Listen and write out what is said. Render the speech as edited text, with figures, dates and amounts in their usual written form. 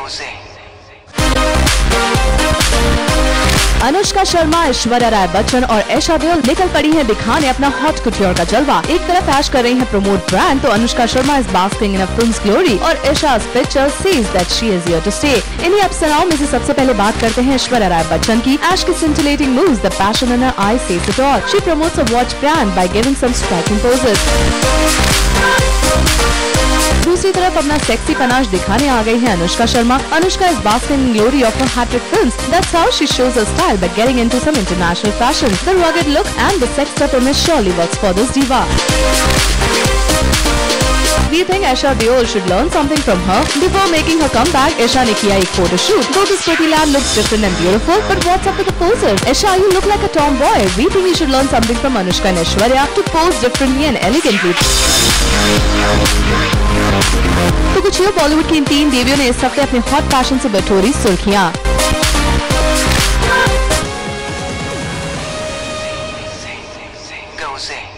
ZING. Anushka Sharma, Aishwarya Rai Bachchan और एशा निकल पड़ी हैं दिखाने अपना हॉट कुट्योर का जलवा। एक तरफ ऐश कर रही है प्रमोट ब्रांड, तो Anushka Sharma is basking in a films glory और Esha's picture says that she is here to stay. इन्हीं अफसराओं में से सबसे पहले बात करते हैं ऐश्वर्या राय बच्चन की। ऐश की scintillating moves, the passion in her eyes says it all. She promotes a watch brand by giving some striking poses. दूसरी तरफ अपना सेक्सी पनाश दिखाने आ गई है Anushka Sharma. Anushka is basking in glory of her hat-trick films. That's how she shows her style by getting into some international fashion. The rugged look and the sexed-up image surely works for this diva. We think Esha should learn something from her. Before making her comeback, Esha ने किया एक photo shoot. Though this pretty lad looks different and beautiful, but what's up with the poses? Esha, you look like a tomboy. We think you should learn something from Anushka and Aishwarya to pose differently and elegantly. तो कुछ ये बॉलीवुड की इन तीन देवियों ने इस हफ्ते अपने हॉट फैशन से बटोरी सुर्खियां। ZING.